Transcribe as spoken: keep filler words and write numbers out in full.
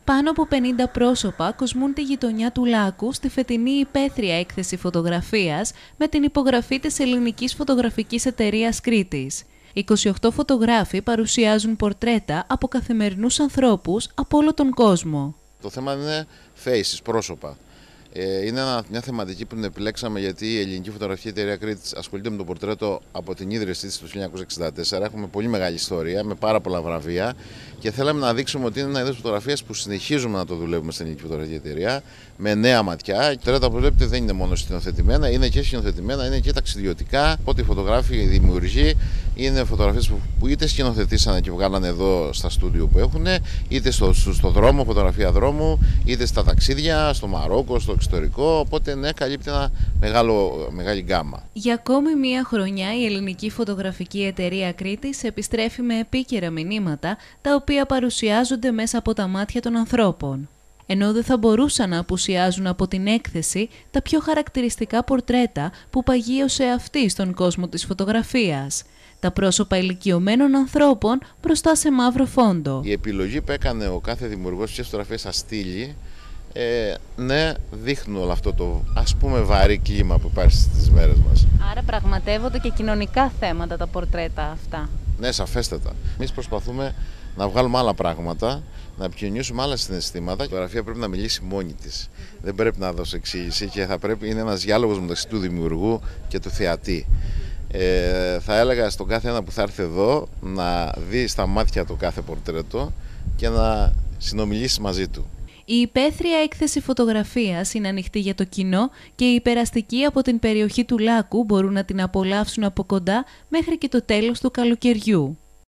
Πάνω από πενήντα πρόσωπα κοσμούν τη γειτονιά του Λάκου στη φετινή υπαίθρια έκθεση φωτογραφίας με την υπογραφή της Ελληνικής Φωτογραφικής Εταιρείας Κρήτης. είκοσι οκτώ φωτογράφοι παρουσιάζουν πορτρέτα από καθημερινούς ανθρώπους από όλο τον κόσμο. Το θέμα είναι faces, πρόσωπα. Είναι μια θεματική που την επιλέξαμε γιατί η Ελληνική Φωτογραφική Εταιρεία Κρήτης ασχολείται με το πορτρέτο από την ίδρυσή της το χίλια εννιακόσια εξήντα τέσσερα. Έχουμε πολύ μεγάλη ιστορία με πάρα πολλά βραβεία και θέλαμε να δείξουμε ότι είναι ένα είδος φωτογραφίας που συνεχίζουμε να το δουλεύουμε στην Ελληνική Φωτογραφική Εταιρεία με νέα ματιά. Η πορτρέτα που βλέπετε δεν είναι μόνο σκηνοθετημένα, είναι και σκηνοθετημένα, είναι και ταξιδιωτικά. Οπότε οι φωτογράφοι, οι δημιουργοί είναι φωτογραφίες που, που είτε σκηνοθετήσανε και βγάλανε εδώ στα στούντιο που έχουν, είτε στο, στο, στο δρόμο, φωτογραφία δρόμου, είτε στα ταξίδια, στο Μαρόκο, στο εξωτερικό. Οπότε ναι, καλύπτει ένα μεγάλο, μεγάλη γκάμα. Για ακόμη μία χρονιά η Ελληνική Φωτογραφική Εταιρεία Κρήτης επιστρέφει με επίκαιρα μηνύματα, τα οποία παρουσιάζονται μέσα από τα μάτια των ανθρώπων. Ενώ δεν θα μπορούσαν να απουσιάζουν από την έκθεση τα πιο χαρακτηριστικά πορτρέτα που παγίωσε αυτή στον κόσμο της φωτογραφίας. Τα πρόσωπα ηλικιωμένων ανθρώπων μπροστά σε μαύρο φόντο. Η επιλογή που έκανε ο κάθε δημιουργός στις φωτογραφίες θα στείλει, ε, ναι, δείχνουν όλο αυτό το ας πούμε βαρύ κλίμα που υπάρχει στις μέρες μας. Άρα πραγματεύονται και κοινωνικά θέματα τα πορτρέτα αυτά. Ναι, σαφέστατα. Εμείς προσπαθούμε να βγάλουμε άλλα πράγματα, να επικοινωνήσουμε άλλα συναισθήματα. Η φωτογραφία πρέπει να μιλήσει μόνη της. Δεν πρέπει να δώσει εξήγηση και θα πρέπει, είναι ένας διάλογος μεταξύ του δημιουργού και του θεατή. Ε, θα έλεγα στον κάθε ένα που θα έρθει εδώ να δει στα μάτια το κάθε πορτρέτο και να συνομιλήσει μαζί του. Η υπαίθρια έκθεση φωτογραφίας είναι ανοιχτή για το κοινό και οι περαστικοί από την περιοχή του Λάκου μπορούν να την απολαύσουν από κοντά μέχρι και το τέλος του καλοκαιριού.